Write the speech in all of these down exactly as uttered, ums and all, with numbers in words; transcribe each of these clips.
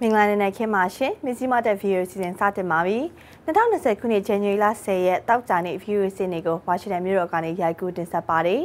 မင်္ဂလာနေ့နဲ့ခင်ပါရှင်မြစီမတဲ့ဗီဒီယိုစီစဉ်စတင်ပါပြီ၂၀၂၀ခုနှစ်ဇန်နဝါရီလ၁၀ရက်တောက်ကြနေ့ဗီဒီယိုစီစဉ်ကိုဝါရှင်တန်မြို့တော်ကနေရိုက်ကူးတင်ဆက်ပါတယ်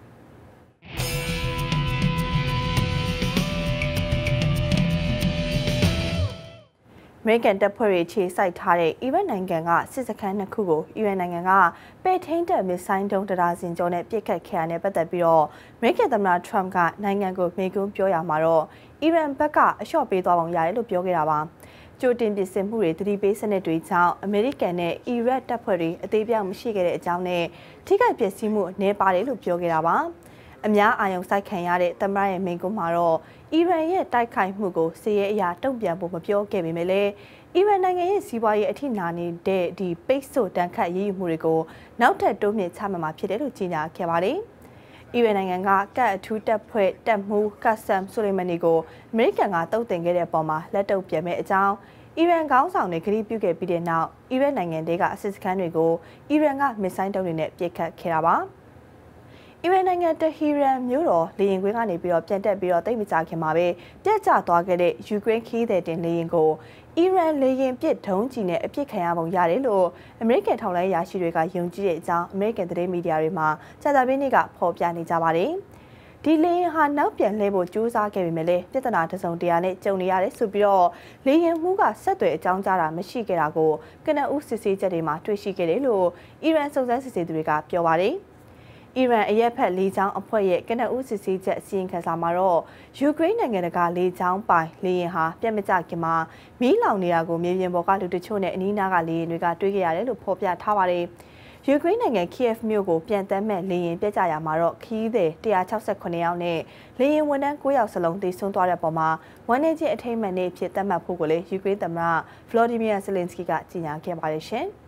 အမေရိကန်တပ်ဖွဲ့တွေခြေစိုက်ထားတဲ့အီရတ်နိုင်ငံကစစ်စခန်းနှစ်ခုကိုအီရန်နိုင်ငံကပဲ့ထိန်းတပ်မစ်ဆိုင်းဒုံးတရာစင်ကျော်နဲ့ပစ်ခတ်ခဲ့ရတဲ့ပတ်သက်ပြီးတော့အမေရိကန်သမ္မတထရမ့်ကနိုင်ငံကိုမေကွန်းပြောရမှာတော့အီရန်ဘက်ကအလျှော့ပေးသွားပုံရတယ်လို့ပြောခဲ့တာပါကြိုတင်ပြင်ဆင်မှုတွေတတိပေးစနစ်တွေကြောင့်အမေရိကန်နဲ့အီရတ်တပ်ဖွဲ့တွေအသေးပြောင်မရှိခဲ့တဲ့အကြောင်းနဲ့ထိခိုက်ပျက်စီးမှုအနေပါတယ်လို့ပြောခဲ့တာပါအများအာရုံစိုက်ခံရတဲ့သမ္မတရဲ့မိန့်ခွန်းမှာတော့အီရန်ရဲ့တိုက်ခိုက်မှုကိုစစ်ရေးအရာတုံ့ပြန်ဖို့မပြောခဲ့ပေမဲ့လည်းအီရန်နိုင်ငံရဲ့စီးပွားရေးအထိနာနေတဲ့ဒီပိတ်ဆို့တန်ခတ်ရေးယူမှုတွေကိုနောက်ထပ်တိုးမြင့်ချမှတ်မှာဖြစ်တယ်လို့ကြေညာခဲ့ပါတယ်။အီရန်နိုင်ငံကကတ်အထူးတပ်ဖွဲ့တပ်မှူးကာဆမ်ဆူလိမန်နီကိုအမေရိကန်ကတုံ့တင်ခဲ့တဲ့အပေါ်မှာလက်တုံ့ပြန်မဲ့အကြောင်းအီရန်ခေါင်းဆောင်တွေဂရုပြုခဲ့ပြီးတဲ့နောက်အီရတ်နိုင်ငံတွေကအစစ်စခန်းတွေကိုအီရန်ကမစ်ဆိုင်းဒုံးတွေနဲ့ပစ်ခတ်ခဲ့တာပါ။အီရန်နိုင်ငံတဟီရန်မြို့တော်လေယာဉ်ကွင်းကနေပြီးတော့ပြန်တက်ပြီးတော့တိတ်မကြခင်မှာပဲပြတ်ကျသွားခဲ့တဲ့ယူကရိန်းခီးသည်တင်လေယာဉ်ကိုအီရန်လေယာဉ်ပစ်ဒုံးကျည်နဲ့အပစ်ခံရပုံရတယ်လို့အမေရိကန်ထောက်လှမ်းရေးရရှိတွေကယုံကြည်တဲ့အကြောင်းအမေရိကန်သတင်းမီဒီယာတွေမှာကြာသပတေးနေ့ကဖော်ပြနေကြပါတယ်။ဒီလေယာဉ်ဟာနောက်ပြန်လှည့်ဖို့ကြိုးစားခဲ့ပေမဲ့လည်းပြဿနာတစုံတရာနဲ့ကြုံနေရတယ်ဆိုပြီးတော့လေယာဉ်မှူးကဆက်သွယ်အကြောင်းကြားတာမရှိခဲ့တာကိုကနဦးစစ်ဆေးချက်တွေမှာတွေ့ရှိခဲ့တယ်လို့အီရန်စုံစမ်းစစ်ဆေးသူတွေကပြောပါတယ်။အီရန်အရက်ဖက်လေကြောင်းအဖွဲ့ရဲ့ကနဦးစစ်ဆေးချက်အစီရင်ခံစာမှာတော့ယူကရိန်းနိုင်ငံကလေကြောင်းပိုင်လေယာဉ်ဟာပြတ်မကျခင်မှာမီးလောင်နေတာကိုမြေပြင်ပေါ်ကလူတချို့နဲ့အနီးနားကလေယာဉ်တွေကတွေ့ခဲ့ရတယ်လို့ဖော်ပြထားပါတယ်။ယူကရိန်းနိုင်ငံကီယက်မြို့ကိုပြန်တမ်းမဲ့လေယာဉ်ပြတ်ကျရာမှာတော့ခီးသည်၁၆၈ယောက်နဲ့လေယာဉ်ဝန်ထမ်း၉ယောက်စလုံးသေဆုံးသွားတဲ့ပုံမှာဝန်ထမ်းချင်းအထိမ်းအမှတ်နေ့ဖြစ်သတ်မှတ်ဖို့ကိုလည်းယူကရိန်းသမ္မတဗလော်ဒီမီယာဇလင်စကီကကြေညာခဲ့ပါတယ်ရှင်။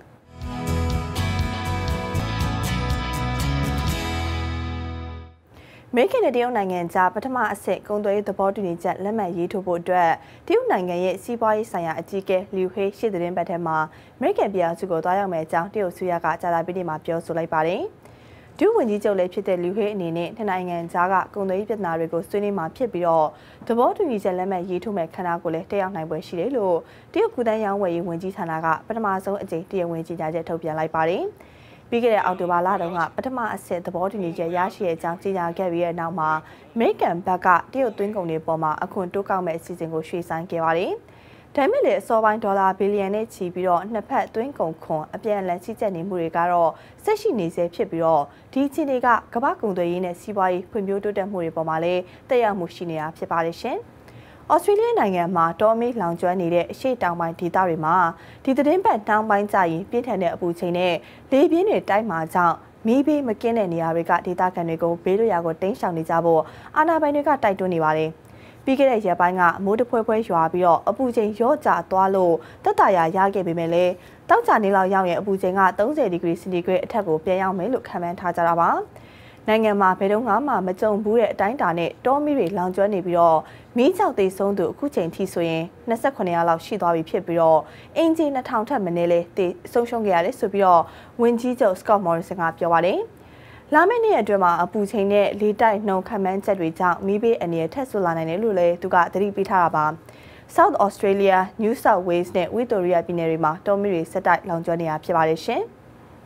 အမေရိကန်နဲ့တရုတ်နိုင်ငံကြားပထမအဆင့်ကုန်သွယ်ရေးသဘောတူညီချက်လက်မှတ်ရေးထိုးဖို့အတွက်တရုတ်နိုင်ငံရဲ့စီးပွားရေးဆိုင်ရာအကြီးအကဲလီဟေးရှေ့သတင်းပတ်ထဲမှာအမေရိကန်ပြည်ထောင်စုကိုသွားရောက်မယ့်အကြောင်းတရုတ်အစိုးရကကြာသပတေးနေ့မှာပြောဆိုလိုက်ပါတယ်။ဒုဝန်ကြီးချုပ်လည်းဖြစ်တဲ့လီဟေးအနေနဲ့နှစ်နိုင်ငံကြားကကုန်သွယ်ရေးပြဿနာတွေကိုဆွေးနွေးမှာဖြစ်ပြီးတော့သဘောတူညီချက်လက်မှတ်ရေးထိုးမယ့်ခန္ဓာကိုလည်းတက်ရောက်နိုင်ပွဲရှိတယ်လို့တရုတ်ကူတန်းရောင်းဝယ်ရေးဝန်ကြီးဌာနကပထမဆုံးအကြိမ်တရားဝင်ကြေညာချက်ထုတ်ပြန်လိုက်ပါတယ်။ပြီးခဲ့တဲ့အောက်တိုဘာလတုန်းကပထမအဆင့်သဘောတူညီချက်ရရှိတဲ့အကြောင်းကြေညာခဲ့ပြီးတဲ့နောက်မှာအမေရိကန်ဘက်ကတရုတ်သွင်းကုန်တွေပေါ်မှာအခွန်တိုးကောက်မဲ့အစီအစဉ်ကိုရွှေ့ဆိုင်းခဲ့ပါတယ်။ဒါပေမဲ့လည်းအစောပိုင်းဒေါ်လာဘီလီယံနဲ့ချီပြီးတော့နှစ်ဖက်သွင်းကုန်ခွန်အပြန်အလှန်ချိကျက်နေမှုတွေကတော့ဆက်ရှိနေဆဲဖြစ်ပြီးတော့ဒီအခြေအနေကကမ္ဘာကုန်သွယ်ရေးနဲ့စီးပွားရေးဖွံ့ဖြိုးတိုးတက်မှုတွေပေါ်မှာလည်းတက်ရောက်မှုရှိနေတာဖြစ်ပါတယ်ရှင်။ဩစတြေးလျနိုင်ငံမှာတောမီလောင်ကျွမ်းနေတဲ့အရှေ့တောင်ပိုင်းဒေသတွေမှာဒီသတင်းပတ်တောင်ပိုင်းကျရင်ပြင်းထန်တဲ့အပူချိန်နဲ့လေပြင်းတွေတိုက်မှာကြောင့်မီးဘေးမကင်းတဲ့နေရာတွေကဒေသခံတွေကိုဘေးလွတ်ရာကိုတိမ်းရှောင်နေကြဖို့အာဏာပိုင်တွေကတိုက်တွန်းနေပါတယ်။ပြီးခဲ့တဲ့ရက်ပိုင်းကမိုးတဖွဲဖွဲရွာပြီးတော့အပူချိန်ရော့ကျသွားလို့တက်တာရရခဲ့ပေမဲ့လည်းတောက်ကြနေလောက်ရောက်ရင်အပူချိန်က၃၀ဒီဂရီစင်တီဂရိတ်အထက်ကိုပြန်ရောက်မယ်လို့ခန့်မှန်းထားကြတာပါ။နိုင်ငံမှာဘယ်တော့မှမကြုံဘူးတဲ့အတိုင်းအတာနဲ့တောမီးတွေလောင်ကျွမ်းနေပြီးတော့မီးကြောက်သေးဆုံးသူအခုချိန်ထိဆိုရင်၂၈ယောက်လောက်ရှိသွားပြီဖြစ်ပြီးတော့အင်ဂျီ၂ထောင်ထက်မနည်းလဲတေဆုံးရှုံးခဲ့ရတယ်ဆိုပြီးတော့ဝန်ကြီးချုပ်စကော့မော်ရီဆန်ကပြောပါတယ်။လာမယ့်နေ့အတွင်းမှာအပူချိန်နဲ့လေတိုက်နှုန်းခန့်မှန်းချက်တွေကြောင့်မီးဘေးအန္တရာယ်ထပ်ဆိုးလာနိုင်တယ်လို့လည်းသူကသတိပေးထားတာပါ။ South Australia, New South Wales နဲ့ Victoria ပြည်နယ်တွေမှာတောမီးတွေဆက်တိုက်လောင်ကျွမ်းနေတာဖြစ်ပါတယ်ရှင်။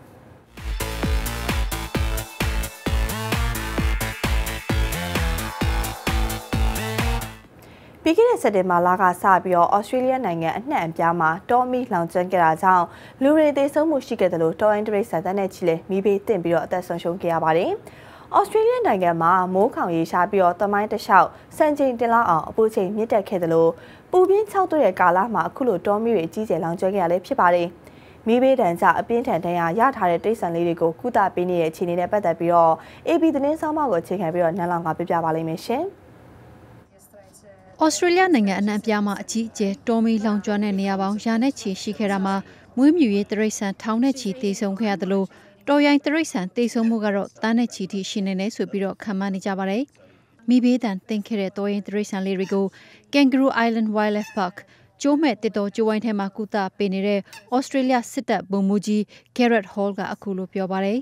ပြီးခဲ့တဲ့စက်တင်ဘာလကစပြီးတော့ဩစတြေးလျနိုင်ငံအနှံ့အပြားမှာတောမီလောင်ကျွမ်းခဲ့တာကြောင့်လူတွေသေဆုံးမှုရှိခဲ့တယ်လို့တောအင်းတရိတ်ဆန်တဲ့ချီလဲမီးဘေးတင်ပြီးတော့အသက်ဆုံးရှုံးခဲ့ရပါတယ်။ဩစတြေးလျနိုင်ငံမှာမိုးခေါင်ရေရှားပြီးတော့တမိုင်းတစ်လျှောက်စံချိန်တင်လောက်အောင်အပူချိန်မြင့်တက်ခဲ့တယ်လို့ပူပြင်းခြောက်သွဲ့တဲ့ကာလမှာအခုလိုတောမီတွေအကြီးကျယ်လောင်ကျွမ်းခဲ့ရလဲဖြစ်ပါတယ်။မီးဘေးဒဏ်ကြောင့်အပြင်းထန်ဒဏ်ရာရထားတဲ့တိတ်ဆန်လေးတွေကိုကုသပေးနေတဲ့အခြေအနေနဲ့ပတ်သက်ပြီးတော့ A B သတင်းဆောင်မကိုအခြေခံပြီးတော့နန်းလောင်ကပြပြပါလိမ့်မယ်ရှင်။ဩစတြေးလျနိုင်ငံအနှံ့ပြားမှာအကြီးအကျယ်တောမီလောင်ကျွမ်းတဲ့နေရာပေါင်းရာနဲ့ချီရှိခဲ့တာမှာမွေးမြူရေးတရိတ်ဆန်ထောင်နဲ့ချီသေဆုံးခဲ့ရတယ်လို့တော်ရိုင်းတရိတ်ဆန်သေဆုံးမှုကတော့တန်းနဲ့ချီထိရှိနေနေဆိုပြီးတော့ခံမှန်းနေကြပါတယ်။မိဘေးတန်တင်ခဲ့တဲ့တော်ရင်တရိတ်ဆန်လေးတွေကို Kangaroo Island Wildlife Park ကျိုးမဲ့တစ်တော်ကျိုးဝိုင်းထဲမှာကုသပေးနေတဲ့ဩစတြေးလျစစ်တပ်ဗိုလ်မှူးကြီး Garrett Hall ကအခုလိုပြောပါတယ်။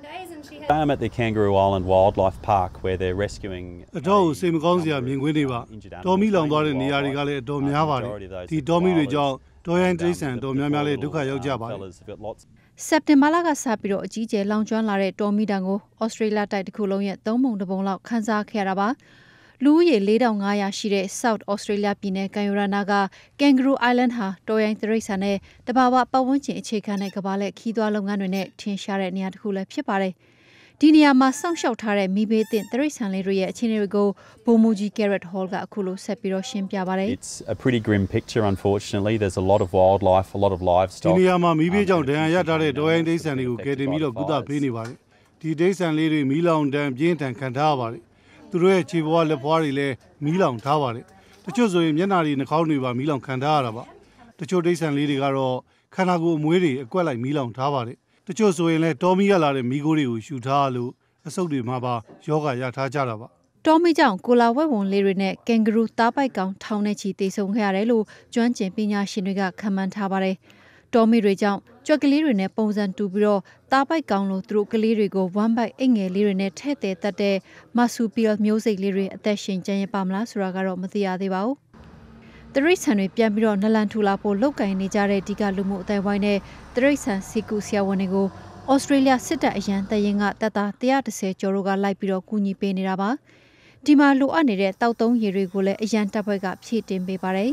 I'm at the Kangaroo Island Wildlife Park where they're rescuing အတော့စိတ်မကောင်းစရာမြင်ကွင်းတွေပါတော်မီလောင်သွားတဲ့နေရာတွေကလည်းအတော်များပါတယ်ဒီတော်မီတွေကြောင့်တော်ရိုင်းတိရစ္ဆာန်တော်များများလေးဒုက္ခရောက်ကြပါတယ်စက်တင်ဘာလကစပြီးတော့အကြီးကျယ်လောင်ကျွမ်းလာတဲ့တော်မီတံကိုဩစတြေးလျတိုက်တစ်ခုလုံးရဲ့သုံးပုံတစ်ပုံလောက်ခန်းစားခဲ့ရတာပါလူဦးရေ၄ထောင်၅ရာရှိတဲ့ South Australia ပြည်နယ်ကန်ယူရာနာက Kangaroo Island ဟာတော်ရိုင်းတိရစ္ဆာန်နဲ့တဘာဝပတ်ဝန်းကျင်အခြေခံတဲ့ကမ္ဘာလက်ခီးသွွားလုပ်ငန်းတွေနဲ့ထင်ရှားတဲ့နေရာတစ်ခုလည်းဖြစ်ပါတယ်ဒီနေရာမှာစောင့်ရှောက်ထားတဲ့မိဘေးတင်တိရစ္ဆာန်လေးတွေရဲ့အခြေအနေတွေကိုဘိုမူကြီး Garrett Hall ကအခုလိုဆက်ပြီးတော့ရှင်းပြပါတယ် It's a pretty grim picture unfortunately there's a lot of wildlife a lot of livestock ဒီနေရာမှာမိဘေးကြောင့်ဒဏ်ရာရထားတဲ့တော်ရိုင်းတိရစ္ဆာန်တွေကိုကယ်တင်ပြီးတော့ကုသပေးနေပါတယ်ဒီတိရစ္ဆာန်လေးတွေမီးလောင်တန်းပြင်းထန်ခံထားရပါတယ်သူတို့ရဲ့ခြေဘဝလက်ဖွားတွေလည်းမီးလောင်ထားပါတယ်တချို့ဆိုရင်မျက်နှာတွေနှာခေါင်းတွေပါမီးလောင်ခံထားရတာပါတချို့တိရစ္ဆာန်လေးတွေကတော့ခန္ဓာကိုယ်အမွေးတွေအကွက်လိုက်မီးလောင်ထားပါတယ်တချို့ဆိုရင်လည်းတော်မီရလာတဲ့မီးခိုးတွေကိုရှူထားလို့အဆုတ်တွေမှာပါယောဂရထားကြတာပါတော်မီကြောင့်ကိုလာဝက်ဝံလေးတွေနဲ့ကင်ဂရူသားပိုက်ကောင်ထောင်နဲ့ချီတေဆုံခဲ့ရတယ်လို့ကျွမ်းကျင်ပညာရှင်တွေကခန့်မှန်းထားပါတယ်တော်မီတွေကြောင့်ကြွက်ကလေးတွေနဲ့ပုံစံတူပြီးတော့သားပိုက်ကောင်လို့သူတို့ကလေးတွေကိုဝမ်းပိုက်အိတ်ငယ်လေးတွေနဲ့ထဲ့တဲ့တက်တဲ့မဆူပီယယ်မျိုးစိတ်လေးတွေအသက်ရှင်ကျန်ရပါမလားဆိုတာကတော့မသိရသေးပါဘူးတရိษံတွေပြန်ပြီးတော့နလန်ထူလာဖို့လောက်ကင်နေကြတဲ့ဒီကလူမှုအတိုင်းဝိုင်းနဲ့တရိษံစီကူဆရာဝန်တွေကိုဩစတြေးလျစစ်တပ်အရန်တရင်ကတပ်သားone hundred tenကျော်တို့ကလိုက်ပြီးတော့ကူညီပေးနေတာပါဒီမှာလိုအပ်နေတဲ့တောက်သုံးရေတွေကိုလည်းအရန်တပ်ဘက်ကဖြည့်တင်ပေးပါတယ်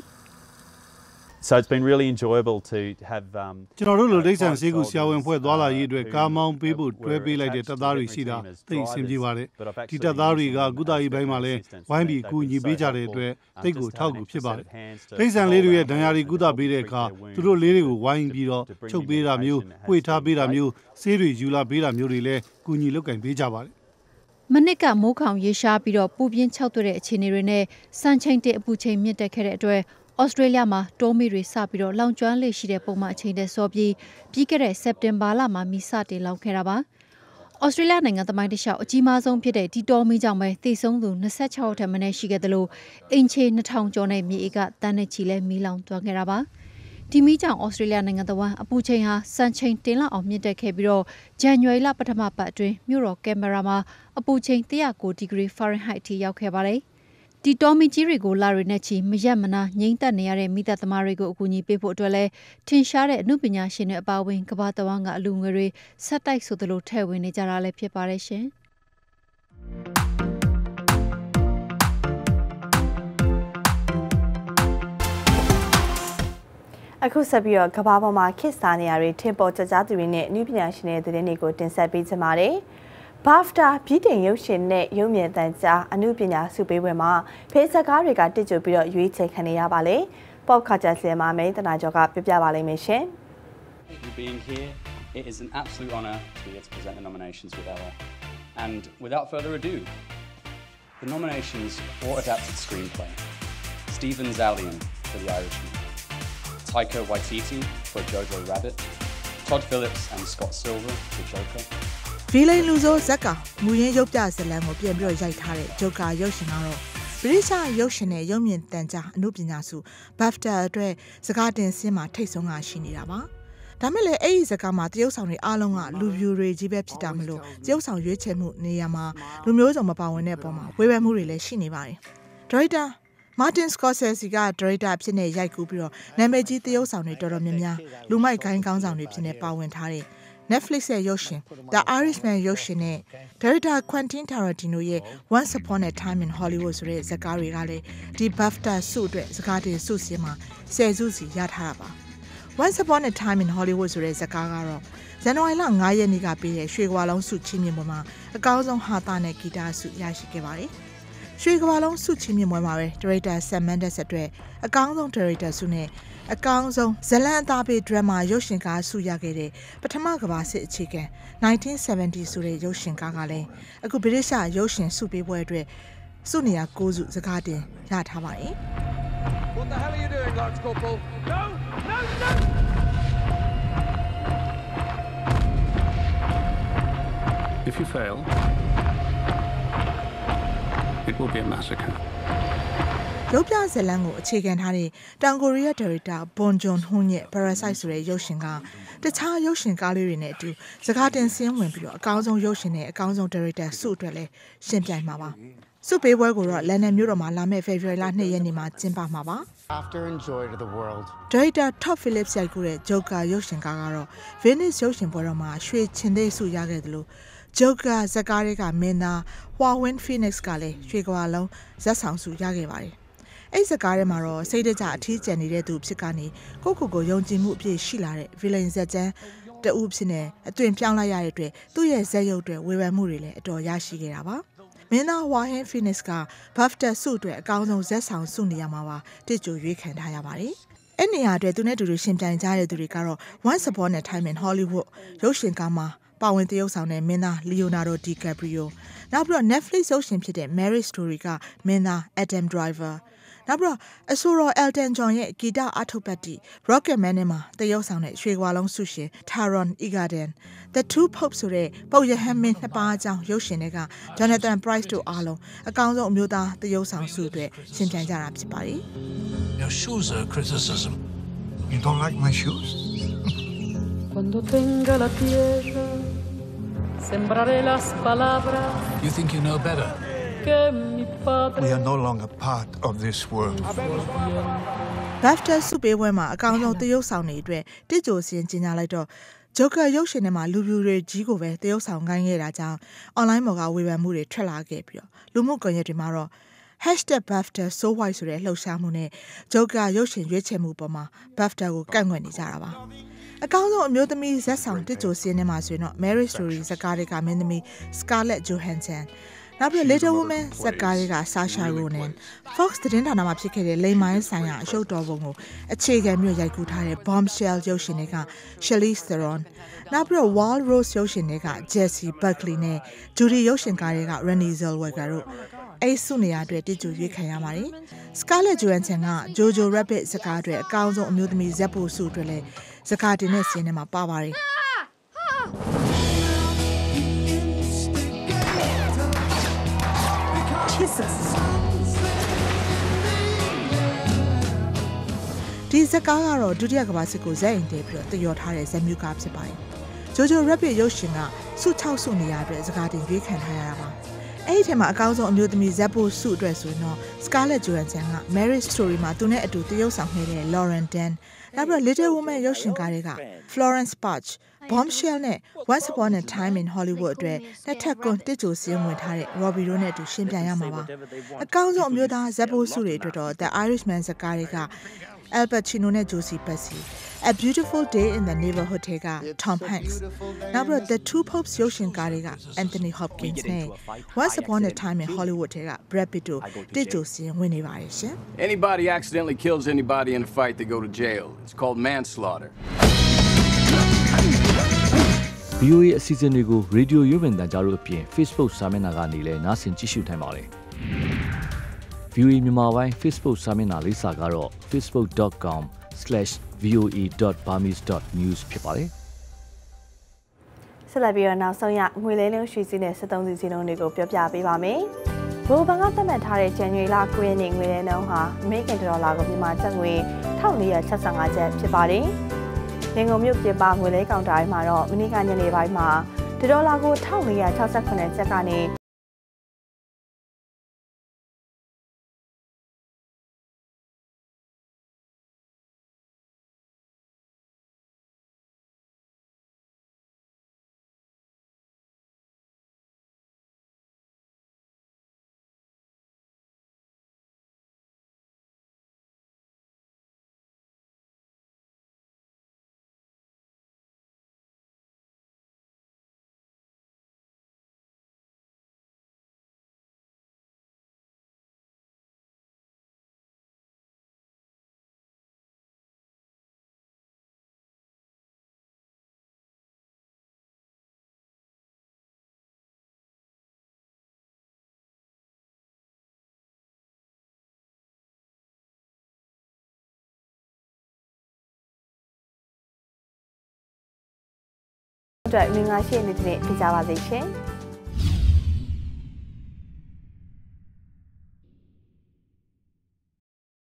So it's been really enjoyable to have um ကျွန်တော်တို့လိုဒိတ်ဆန်ဆေးကူဆရာဝန်ဖွဲ့သွားလာရေးအတွက်ကားမောင်းပေးဖို့တွဲပေးလိုက်တဲ့တပ်သားတွေရှိတာသိအဆင်ပြေပါတယ်ဒီတပ်သားတွေကကုသရေးဘိုင်းမှာလည်းဝိုင်းပြီးကူညီပေးကြတဲ့အတွက်တိတ်ကိုထောက်ကူဖြစ်ပါတယ်ဒိတ်ဆန်လေးတွေရဲ့ဒဏ်ရာတွေကုသပေးတဲ့အခါသူတို့လေးတွေကိုဝိုင်းပြီးတော့ချုပ်ပေးတာမျိုးပွေထားပေးတာမျိုးဆေးတွေယူလာပေးတာမျိုးတွေလည်းကူညီလုပ်ကင်ပေးကြပါတယ်မနစ်ကမိုးခေါင်ရေရှားပြီးတော့ပူပြင်းခြောက်သွတဲ့အခြေအနေတွေနဲ့စံချိန်တဲ့အပူချိန်မြင့်တက်ခဲ့တဲ့အတွက်ဩစတြေးလျမှာတိုးမီတွေစပြီးတော့လောင်ကျွမ်းလေရှိတဲ့ပုံမှန်အချိန်တည်းစောပြီးပြီးခဲ့တဲ့စက်တင်ဘာလမှာမီစတင်လောင်ခဲ့တာပါဩစတြေးလျနိုင်ငံသမိုင်းတစ်လျှောက်အကြီးမားဆုံးဖြစ်တဲ့ဒီတိုးမီကြောင့်ပဲတည်ဆုံးသူtwenty-sixထက်မနည်းရှိခဲ့တယ်လို့အင်ချေtwo thousandကျော်နဲ့မြေဧကတန်းနဲ့ချီလဲမီလောင်သွားခဲ့တာပါဒီမီကြောင့်ဩစတြေးလျနိုင်ငံတော်အပူချိန်ဟာစံချိန်တင်လောက်အောင်မြင့်တက်ခဲ့ပြီးတော့ဇန်နဝါရီလပထမပတ်အတွင်းမြို့တော်ကင်မရာမှာအပူချိန်one oh nineဒီဂရီ Fahrenheit ထိရောက်ခဲ့ပါတယ်ဒီတော်မီကြီးတွေကိုလာရီနဲ့ချီမရက်မနာငိမ့်သက်နေရတဲ့မိသက်သမားတွေကိုအကူအညီပေးဖို့အတွက်လဲထင်ရှားတဲ့အမှုပညာရှင်တွေအပါအဝင်ကမ္ဘာတဝန်းကအလူငွေတွေဆက်တိုက်ဆိုသလိုထည့်ဝင်နေကြတာလည်းဖြစ်ပါတယ်ရှင်အခုဆက်ပြီးတော့ကမ္ဘာပေါ်မှာခေတ်စားနေရတဲ့ထင်ပေါ်ကြကြသူတွေနဲ့အမှုပညာရှင်တွေသတင်းတွေကိုတင်ဆက်ပေးကြပါမယ်BAFTA ပြည်တင်ရုပ်ရှင်နဲ့ရုပ်မြင်သံကြားအမှုပညာစုပေးပွဲမှာဖေးစကားတွေကတစ်ကြိုပြီးတော့ရွေးချယ်ခံနေရပါလေ။ Pop Culture စီမှာမဲတနာကျော်ကပြပြပါလိမ့်မယ်ရှင်။ Being here, it is an absolute honor to be able to present the nominations with Ella. And without further ado, the nominations for adapted screenplay: Stephen Zalian for The Irishman, Taika Waititi for Jojo Rabbit, Todd Phillips and Scott Silver for Joker. ဗီလိန်လူဆိုဇက်ကမူရင်းရုပ်ပြဇာတ်လမ်းကိုပြန်ပြီးတော့ရိုက်ထားတဲ့ဂျိုကာရုပ်ရှင်ကတော့ဗြိတိရှရုပ်ရှင်နဲ့ရုပ်မြင်သံကြားအမှုပညာစု BAFTA အတွက်စကားတင်စင်းမှာထိတ်ဆုံးကရှိနေတာပါဒါမဲ့လည်းအဲ့ဒီစကားမှာတရုတ်ဆောင်တွေအားလုံးကလူပြိုတွေကြီးပဲဖြစ်တာမလို့တရုတ်ဆောင်ရွေးချယ်မှုနေရာမှာလူမျိုးစုံမပါဝင်တဲ့ပုံမှာဝေဖန်မှုတွေလည်းရှိနေပါတယ်ဒါရိုက်တာMartin Scorsese ကဒါရိုက်တာဖြစ်နေရိုက်ကူးပြီးတော့နာမည်ကြီးတရုတ်ဆောင်တွေတော်တော်များများလူမိုက်ဂိုင်းကောင်းဆောင်တွေဖြစ်နေပါဝင်ထားတဲ့ Netflix ရဲ့ရုပ်ရှင် The Irishman ရုပ်ရှင်နဲ့ Director Quentin Tarantino ရဲ့ Once Upon a Time in Hollywood ဆိုတဲ့ဇာတ်ကားတွေကလည်းဒီ BAFTA ဆုအတွက်စကားတင်ဆုစင်းမှာဆယ်ဆုစီရထားတာပါ Once Upon a Time in Hollywood ဆိုတဲ့ဇာတ်ကားကတော့ဇန်နဝါရီလfiveရက်နေ့ကပေးတဲ့ရွှေကမ္ဘာလုံးဆုချီးမြှင့်ပွဲမှာအကောင်းဆုံးဟာတာနဲ့ဂီတဆုရရှိခဲ့ပါတယ်ရွှေကမ္ဘာလုံးဆုချီးမြှင့်ပွဲမှာပဲ Director Sam Mendes အတွက်အကောင်းဆုံး Director ဆုနဲ့အကောင်းဆုံးဇလန်အသားပေးဒရမာရုပ်ရှင်ကားဆုရခဲ့တဲ့ပထမကမ္ဘာစစ်အခြေခံnineteen seventyဆိုတဲ့ရုပ်ရှင်ကားကလည်းအခုဗြိတိရှရုပ်ရှင်ဆုပေးပွဲအတွက်ဆုနေရာnineဆုစကားတင်ရထားပါတယ် What the hell are you doing, Lance Corporal? No! No! No! If you fail, it will be a massacre. ရုပ်ပြဇာတ်လမ်းကိုအခြေခံထားတဲ့တောင်ကိုရီးယားဒါရိုက်တာဘွန်ဂျွန်ဟွန်းရဲ့ Parasite ဆိုတဲ့ရုပ်ရှင်ကတခြားရုပ်ရှင်ကားလေးတွေနဲ့အတူစကားတင်စင်းဝင်ပြီးတော့အကောင်းဆုံးရုပ်ရှင်နဲ့အကောင်းဆုံးဒါရိုက်တာဆုအတွက်လည်းရှင်ပြိုင်မှာပါဆုပေးပွဲကိုတော့လန်ဒန်မြို့တော်မှာလာမယ့်ဖေဖော်ဝါရီလနှစ်ရက်နေ့မှာကျင်းပမှာပါ After and joy to the world ဒါရိုက်တာ Todd Phillips ရိုက်ကူးတဲ့ Joker ရုပ်ရှင်ကားကတော့ Venice ရုပ်ရှင်ပွဲတော်မှာရွှေချင်သေးဆုရခဲ့တယ်လို့ Joker ဇာတ်ကားတွေကမင်းသား Joaquin Phoenix ကလည်းရွှေကမ္ဘာလုံးဇာတ်ဆောင်ဆုရခဲ့ပါတယ်အဲ့စကားထဲမှာတော့စိတ်တကြအထီးကျန်နေတဲ့သူဖြစ်ကနေကိုကိုကိုယုံကြည်မှုအပြည့်ရှိလာတဲ့ villain ဇာတ်ကျမ်းတအုပ်ဖြစ်နေအသွင်ပြောင်းလိုက်ရတဲ့အတွက်သူ့ရဲ့ဇာတ်ရုပ်တွေဝေဖန်မှုတွေလည်းအတော်ရရှိခဲ့တာပါမင်းသား Joaquin Phoenix က BAFTA ဆုအတွက်အကောင်းဆုံးဇာတ်ဆောင်ဆုနေရာမှာပါတစ်ကြိုရွေးခံထားရပါတယ်အဲ့နေရာအတွက်သူနဲ့တူတူရှင်ပြိုင်ကြတဲ့သူတွေကတော့ Once Upon a Time in Hollywood ရုပ်ရှင်ကားမှာပါဝင်သရုပ်ဆောင်တဲ့မင်းသား Leonardo DiCaprio နောက်ပြီးတော့ Netflix ရုပ်ရှင်ဖြစ်တဲ့ Marriage Story ကမင်းသား Adam Driverနောက်ပြီးတော့အဆိုတော် Elton John ရဲ့ဂီတအထုပ်ပတ်တိ Rocketman နဲ့မှာတရုပ်ဆောင်တဲ့ရွှေကမ္ဘာလုံးဆုရှင် Taron Egerton The Two Popes ဆိုတဲ့ပုပ်ရဟန်းမင်းနှစ်ပါးအကြောင်းရုပ်ရှင်တွေက Jonathan Pryce တို့အားလုံးအကောင်းဆုံးအမျိုးသားတရုပ်ဆောင်ဆုအတွက်ရှင်ပြိုင်ကြတာဖြစ်ပါတယ် Your shoes are criticism. You don't like my shoes? Cuando tenga la tierra sembraré las palabras. You think you know better? We are no longer part of this world. BAFTA ဆုပေးပွဲမှာအကောင်းဆုံးတရုပ်ဆောင်တွေအတွက်တစ်ကြိုစင်ကျင်းလိုက်တော့ Joker ရုပ်ရှင်ထဲမှာလူပြူတွေကြီးကိုပဲတရုပ်ဆောင်ခိုင်းခဲ့တာကြောင့် online ပေါ်ကဝေဖန်မှုတွေထွက်လာခဲ့ပြီးတော့လူမှုကွန်ရက်တွေမှာတော့ hashtag BAFTA so white ဆိုတဲ့လှုပ်ရှားမှုနဲ့ Joker ရုပ်ရှင်ရွေးချယ်မှုပေါ်မှာ BAFTA ကိုကန့်ကွက်နေကြတာပါအကောင်းဆုံးအမျိုးသမီးဇက်ဆောင်တစ်ကြိုစင်းထဲမှာဆိုရင်တော့ Marriage Story ဇာတ်ကားတွေကမင်းသမီး Scarlett Johanssonနောက်ပြီး Little Women ဇာတ်ကားတွေက Saoirse Ronan Fox သတင်းဌာနမှာဖြစ်ခဲ့တဲ့လိမ်မိုင်းဆိုင်ရာအရှုပ်တော်ပုံကိုအခြေခံပြီးရိုက်ကူးထားတဲ့ Bombshell ရုပ်ရှင်တွေက Charlize Theronနောက်ပြီး Wild Rose ရုပ်ရှင်တွေက Jessie Buckley နဲ့ Judy ရုပ်ရှင်ကားတွေက Renée Zellweger တို့အဲ့ဆုနေရာအတွက်တစ်ကြိုရွေးခံရပါတယ် Scarlett Johansson က Jojo Rabbit ဇာတ်ကားအတွက်အကောင်းဆုံးအမျိုးသမီးဇက်ဖို့ဆုအတွက်လည်းဇာတ်ကားတင်တဲ့စီးထဲမှာပါပါတယ်ဒီဇာတ်ကားကတော့ဒုတိယကမ္ဘာစစ်ကိုဇက်အိမ်တည်းပြီးတော့တည်ရထားတဲ့ဇာတ်မြူကားဖြစ်ပါတယ်။ Jojo Rabbit ရုပ်ရှင်ကဆု၆ဆုနေရာအတွက်ဇာတ်ကားတင်ရွေးခံထားရတာပါ။အဲ့ဒီထဲမှာအကောင်းဆုံးအမျိုးသမီးဇက်ဖို့ဆုအတွက်ဆိုရင်တော့ Scarlett Johansson က Marriage Story မှာသူနဲ့အတူတရုပ်ဆောင်ခဲ့တဲ့ Lauren Dern နောက်ပြီး Little Women ရုပ်ရှင်ကားတွေက Florence Pugh Bombshell နဲ့ Once Upon a Time in Hollywood အတွက်နှစ်ထပ်ကွန်တစ်ကြိုစင်းဝင်ထားတဲ့ Robbie တို့နဲ့အတူရှင်ပြိုင်ရမှာပါအကောင်းဆုံးအမျိုးသားဇက်ဖို့ဆုတွေအတွက်တော့ The Irishman ဇာတ်ကားတွေက Al Pacino နဲ့ Josie Pesci A Beautiful Day in the Neighborhood တွေက Tom Hanks နောက်ပြီး The Two Popes ရုပ်ရှင်ကားတွေက Anthony Hopkins နဲ့ Once Upon a Time in Hollywood တွေက Brad Pitt တို့တစ်ကြိုစင်းဝင်နေပါတယ်ရှင် Anybody accidentally kills anybody in a fight, they go to jail. It's called manslaughter. V O A အစီအစဉ်တွေကို Radio ရုပ်မြင်သံကြားလို့အပြင် Facebook စာမျက်နှာကနေလည်းနားဆင်ကြည့်ရှုနိုင်ပါတယ်။ V O A မြန်မာပိုင်း Facebook စာမျက်နှာလေးစာကတော့ facebook dot com slash v o a dot burmese dot news ဖြစ်ပါတယ်။ဆက်လက်ပြီးတော့နောက်ဆုံးရငွေလဲလုံးရွှေစည်းနဲ့စက်သုံးစီစီလုံးတွေကိုပြောပြပေးပါမယ်။ဘိုးဘန်ကသတ်မှတ်ထားတဲ့ဇန်နဝါရီလ၉ရက်နေ့ငွေလဲနှုန်းဟာအမေရိကန်ဒေါ်လာကိုမြန်မာကျပ်ငွေ၁၄၆၅ကျပ်ဖြစ်ပါတယ်။ရန်ကုန်မြို့ပြည်ပငွေလဲကောင်တာမှာတော့မနေ့ကညနေပိုင်းမှာဒေါ်လာကို၁၄၆၇ကျပ်ကနေအတွက်ငွေငါရှိနေတဲ့နေ့ပြကြပါသေးရှင်။